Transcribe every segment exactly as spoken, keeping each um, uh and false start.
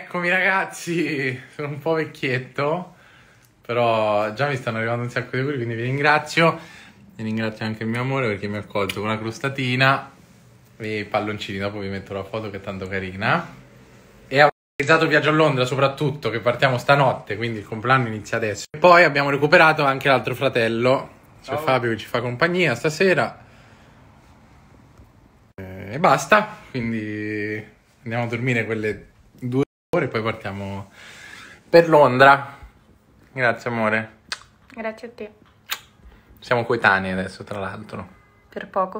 Eccomi ragazzi, sono un po' vecchietto, però già mi stanno arrivando un sacco di auguri, quindi vi ringrazio. Vi ringrazio anche il mio amore perché mi ha accolto con una crostatina e i palloncini, dopo vi metto la foto che è tanto carina. E ho organizzato il viaggio a Londra soprattutto, che partiamo stanotte, quindi il compleanno inizia adesso. E poi abbiamo recuperato anche l'altro fratello, c'è Ciao. Fabio che ci fa compagnia stasera. E basta, quindi andiamo a dormire quelle due ore e poi partiamo per Londra. Grazie amore. Grazie a te. Siamo coetanei adesso, tra l'altro. Per poco.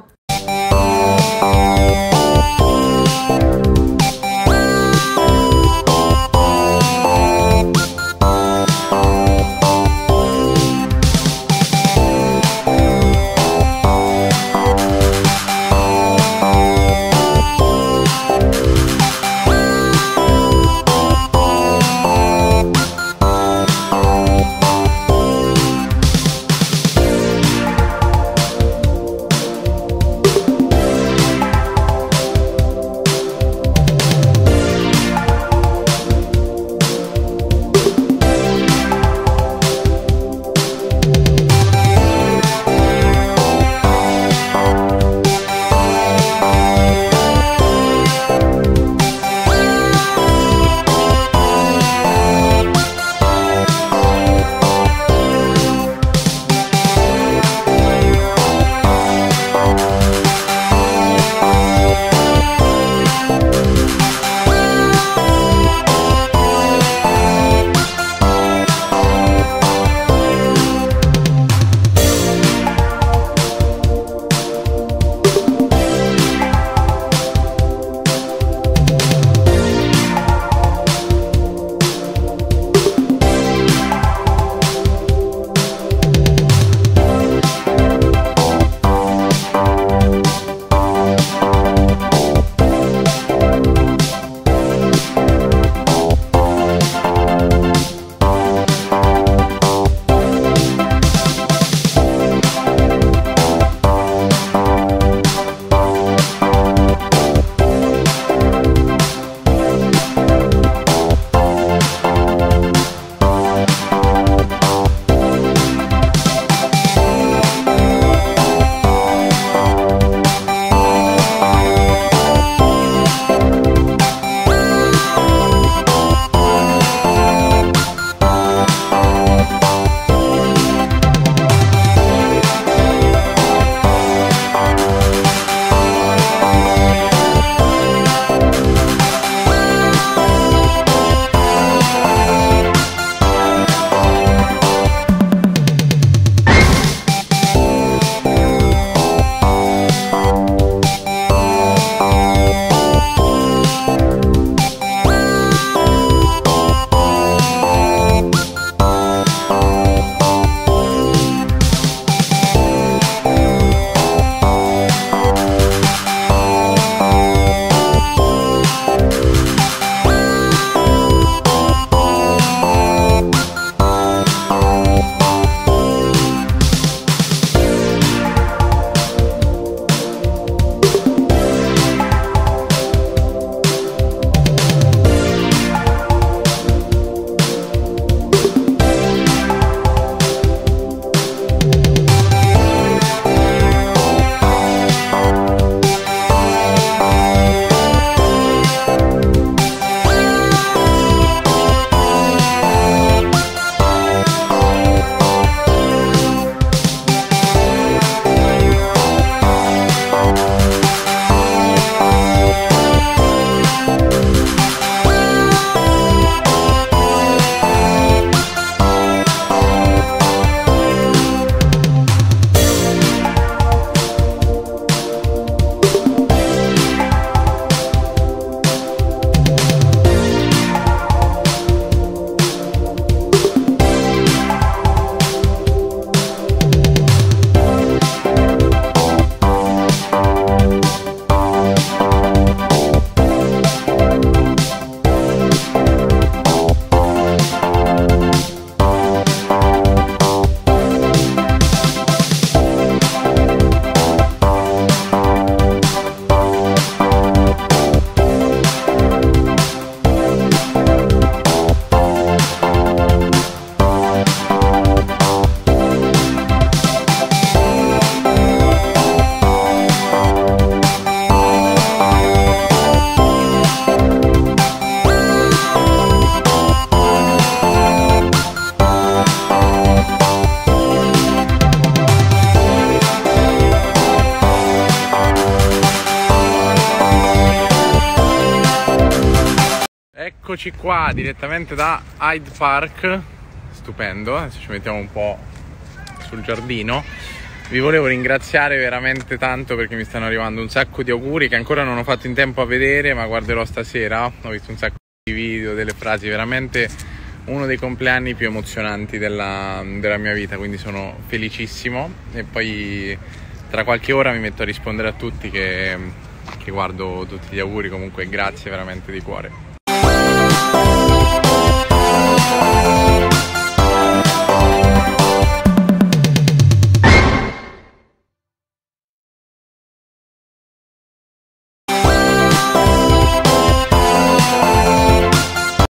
Eccoci qua direttamente da Hyde Park, stupendo, adesso ci mettiamo un po' sul giardino. Vi volevo ringraziare veramente tanto perché mi stanno arrivando un sacco di auguri che ancora non ho fatto in tempo a vedere, ma guarderò stasera. Ho visto un sacco di video, delle frasi, veramente uno dei compleanni più emozionanti della, della mia vita, quindi sono felicissimo e poi tra qualche ora mi metto a rispondere a tutti che, che guardo tutti gli auguri. Comunque grazie veramente di cuore.